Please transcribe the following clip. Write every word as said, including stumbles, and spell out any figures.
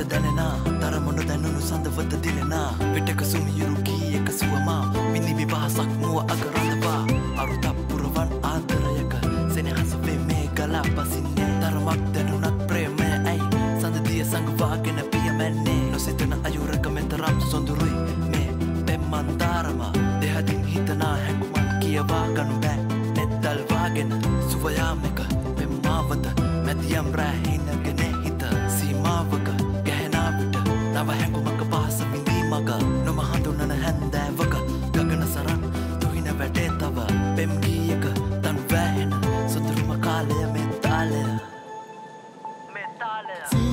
දැනෙනා තරමොන දැනුණු සඳවත දිලෙනා විටක සුමියුරු ගීයක සුවමා මිනිමි පහසක් මුව අගරඳවා අරුතක් පුරවන් ආදරයක සෙනෙහස වේ මේ ගලා පසින්නේ තරමක් දැනුණත් ප්‍රේමය ඇයි සඳදිය සංගවාගෙන පියමැන්නේ නොසිතන අයුරක මෙතරම් සොඳුරුයි මේ පෙම්මන්දාරම දෙහදින් හිතනා හැකුමක් කියවා ගනු බෑ නෙත්තල්වාගෙන සුවයාමක පෙම්මාවත මැදියම් රැහිනගෙන හිත සීමාවක ගැහෙනා විට නව හැකුමක පහස විඳී මග නොම හඳුනන හැන්දෑවක ගගන සරන් තුහින වැටේ තව පෙම් ගීයක තනු වැහෙන සොඳුරුම කාලය මේ තාලය මේ තාලය